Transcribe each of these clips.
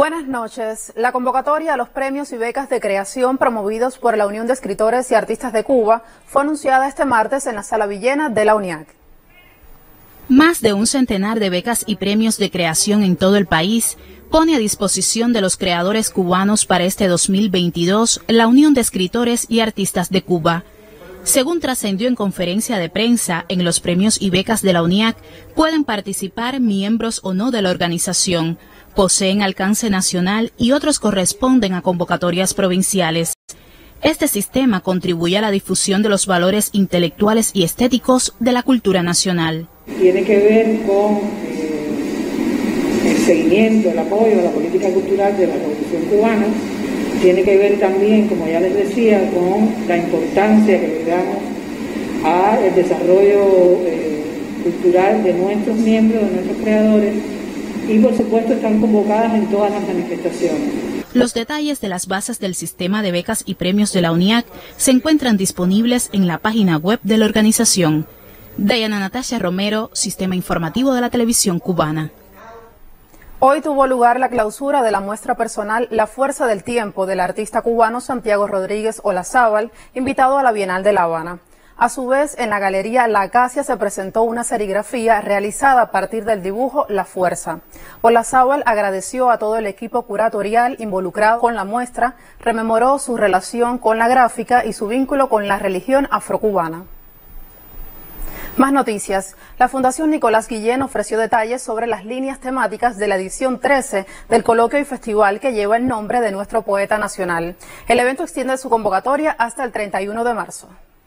Buenas noches. La convocatoria a los premios y becas de creación promovidos por la Unión de Escritores y Artistas de Cuba fue anunciada este martes en la Sala Villena de la UNIAC. Más de un centenar de becas y premios de creación en todo el país pone a disposición de los creadores cubanos para este 2022 la Unión de Escritores y Artistas de Cuba. Según trascendió en conferencia de prensa, en los premios y becas de la UNIAC pueden participar miembros o no de la organización, poseen alcance nacional y otros corresponden a convocatorias provinciales. Este sistema contribuye a la difusión de los valores intelectuales y estéticos de la cultura nacional. Tiene que ver con el seguimiento, el apoyo a la política cultural de la Revolución Cubana. Tiene que ver también, como ya les decía, con la importancia que le damos al desarrollo cultural de nuestros miembros, de nuestros creadores, y por supuesto están convocadas en todas las manifestaciones. Los detalles de las bases del sistema de becas y premios de la UNIAC se encuentran disponibles en la página web de la organización. Diana Natasha Romero, Sistema Informativo de la Televisión Cubana. Hoy tuvo lugar la clausura de la muestra personal La Fuerza del Tiempo del artista cubano Santiago Rodríguez Olazábal, invitado a la Bienal de La Habana. A su vez, en la Galería La Acacia se presentó una serigrafía realizada a partir del dibujo La Fuerza. Olazábal agradeció a todo el equipo curatorial involucrado con la muestra, rememoró su relación con la gráfica y su vínculo con la religión afrocubana. Más noticias. La Fundación Nicolás Guillén ofreció detalles sobre las líneas temáticas de la edición 13 del coloquio y festival que lleva el nombre de nuestro poeta nacional. El evento extiende su convocatoria hasta el 31 de marzo.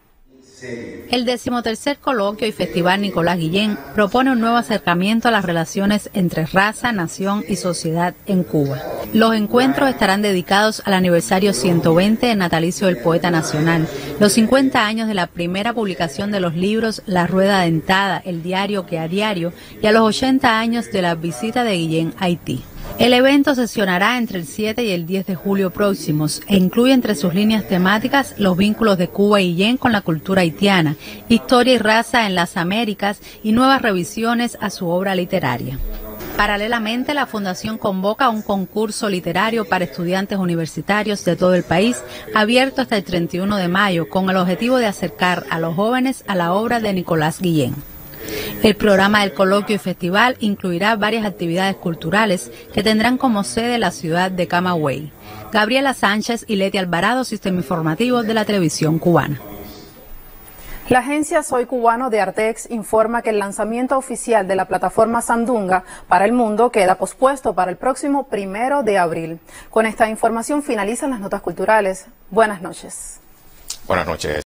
El 13º coloquio y festival Nicolás Guillén propone un nuevo acercamiento a las relaciones entre raza, nación y sociedad en Cuba. Los encuentros estarán dedicados al aniversario 120 del natalicio del poeta nacional, los 50 años de la primera publicación de los libros La Rueda Dentada, El Diario que a Diario, y a los 80 años de la visita de Guillén a Haití. El evento sesionará entre el 7 y el 10 de julio próximos e incluye entre sus líneas temáticas los vínculos de Cuba y Guillén con la cultura haitiana, historia y raza en las Américas y nuevas revisiones a su obra literaria. Paralelamente, la Fundación convoca un concurso literario para estudiantes universitarios de todo el país, abierto hasta el 31 de mayo, con el objetivo de acercar a los jóvenes a la obra de Nicolás Guillén. El programa del coloquio y festival incluirá varias actividades culturales que tendrán como sede la ciudad de Camagüey. Gabriela Sánchez y Leti Alvarado, Sistema Informativo de la Televisión Cubana. La agencia Soy Cubano de Artex informa que el lanzamiento oficial de la plataforma Sandunga para el mundo queda pospuesto para el próximo 1 de abril. Con esta información finalizan las notas culturales. Buenas noches. Buenas noches.